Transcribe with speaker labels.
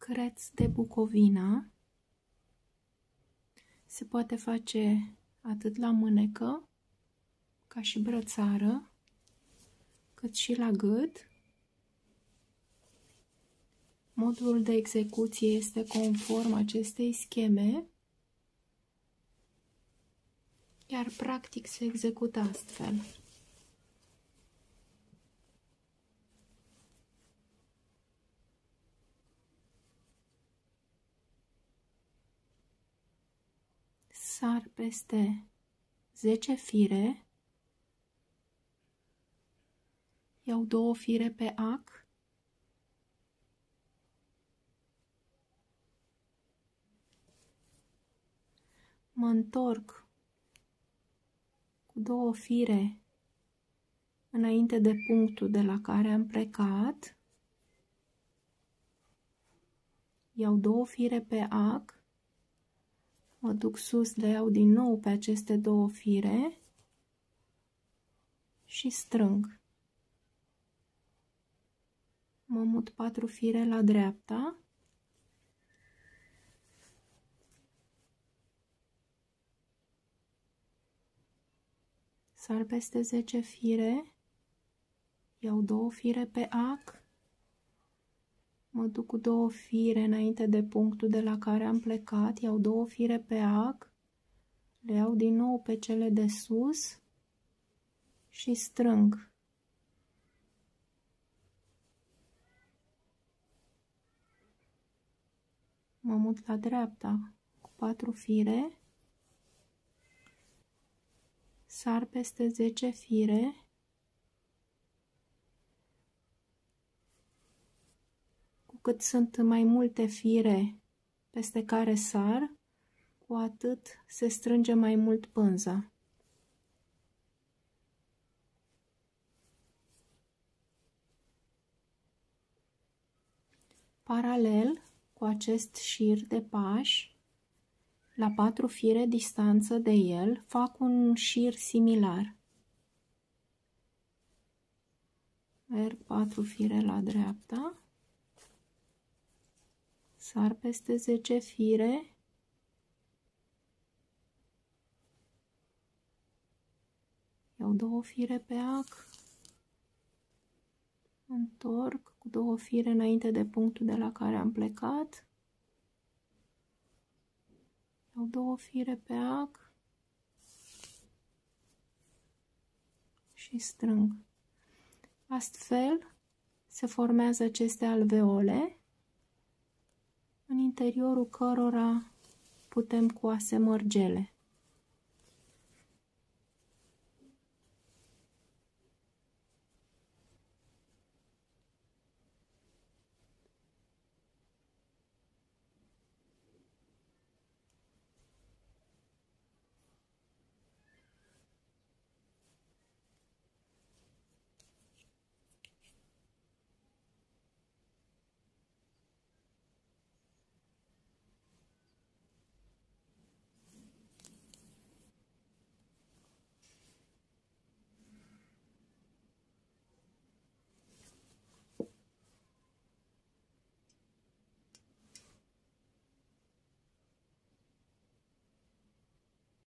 Speaker 1: creț de Bucovina. Se poate face atât la mânecă, ca și brățară, cât și la gât. Modul de execuție este conform acestei scheme, iar practic se execută astfel. Sar peste 10 fire, iau 2 fire pe ac, mă întorc cu 2 fire înainte de punctul de la care am plecat, iau 2 fire pe ac, mă duc sus, le iau din nou pe aceste 2 fire și strâng. Mă mut 4 fire la dreapta, sar peste 10 fire, iau 2 fire pe ac, mă duc cu 2 fire înainte de punctul de la care am plecat, iau 2 fire pe ac, le iau din nou pe cele de sus și strâng. Mă mut la dreapta cu 4 fire, sar peste 10 fire, cu cât sunt mai multe fire peste care sar, cu atât se strânge mai mult pânza. Paralel cu acest șir de pași, la 4 fire distanță de el, fac un șir similar. Merg 4 fire la dreapta, sar peste 10 fire, iau 2 fire pe ac, întorc cu 2 fire înainte de punctul de la care am plecat, iau 2 fire pe ac și strâng. Astfel se formează aceste alveole, în interiorul cărora putem coase mărgele.